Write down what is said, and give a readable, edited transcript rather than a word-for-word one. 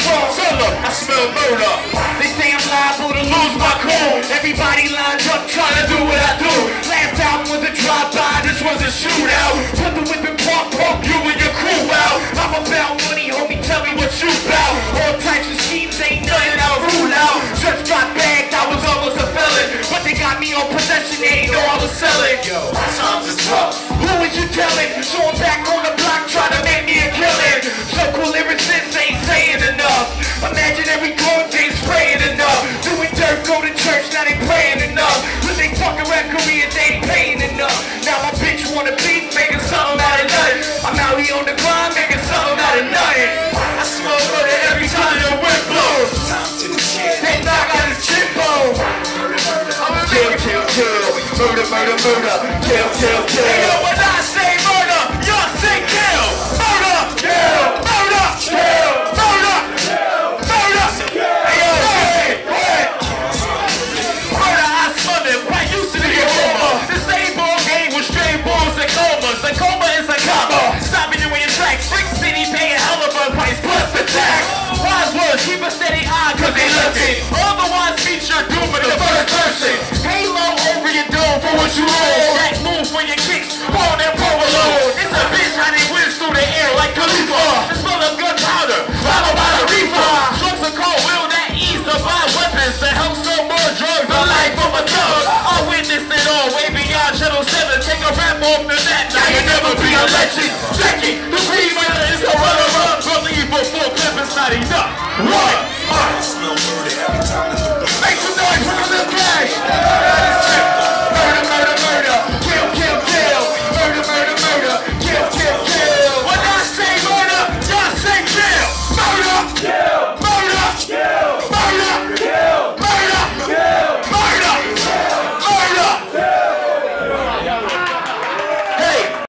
I smell murder. They say I'm liable to lose my cool. Everybody lined up trying to do what I do. Last album was a drive-by, this was a shootout. Put the whip and pump you and your crew out. I'm about money, homie, tell me what you bout. All types of schemes, ain't nothing I'll rule out. Just got bagged, I was almost a felon. But they got me on possession, they ain't know I was selling. Yo, times is tough. Who was you telling? So I'm back on the block trying to make me a killing. So cool lyricists ain't saying enough. Imagine every cold day spraying enough. Doing dirt, go to church, now they praying enough. But they fucking rap careers, they ain't paying enough. Now my bitch wanna beef, making something out of nothing. I'm out here on the grind, making something out of nothing. I smell murder every time the wind blows. They knock out his chin bone. Kill, kill, kill. Murder, murder, murder. Kill, kill, kill. Hey, yo, when I say murder, y'all say kill. Murder, kill, murder, kill, murder, murder. Hey, yo, what? Murder, I smell it. Quite used to the aroma. This same ball game with straight balls and comas. A coma is a comma. Stopping you in your tracks. Brick City paying hell of a price plus the tax. Wise words, keep a steady eye cause they looking. Otherwise feature doom in the first person. Halo over your dome for what you roll. That move for your kicks, born and alone. It's a bitch how they whiz through the air like Khalifa. The smell of gunpowder, followed by the reefer. Drugs are cold, will that ease to buy weapons to help sell more drugs. The life of a thug. I witnessed it all, way beyond Channel 7. Take a rap off the net, now you never be a legend. Second, the green winner is the runner-up.